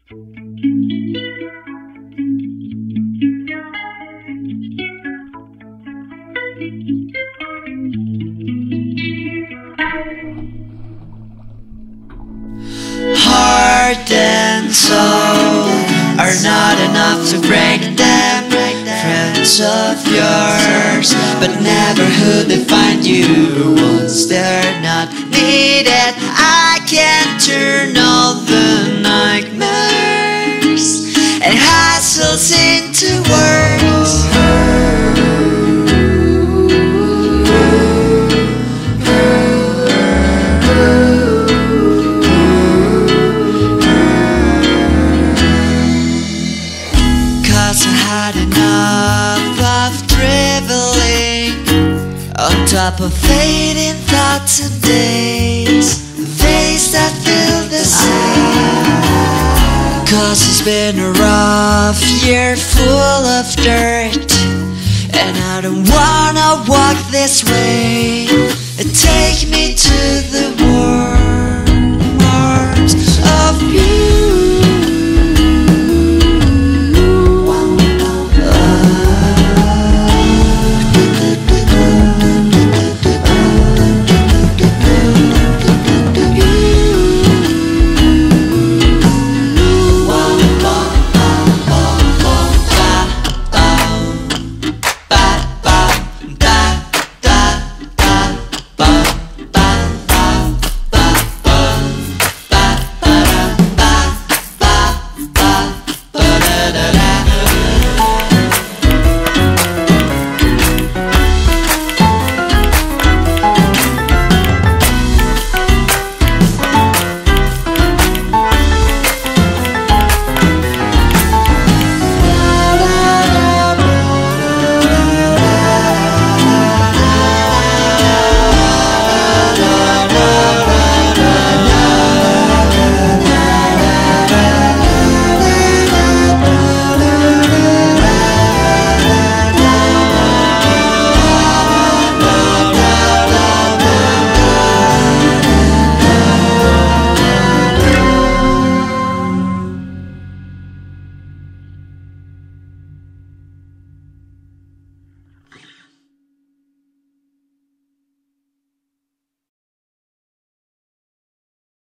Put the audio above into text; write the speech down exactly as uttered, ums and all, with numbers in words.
Heart and soul are not enough to break them. Friends of yours, but never who they find you. Once they're not needed, I can turn all the nightmares and hassles into words. Cause I had enough of dribbling on top of fading thoughts and days, days that feel the same. Cause it's been a rough year full of dirt, and I don't wanna walk this way. Take me to the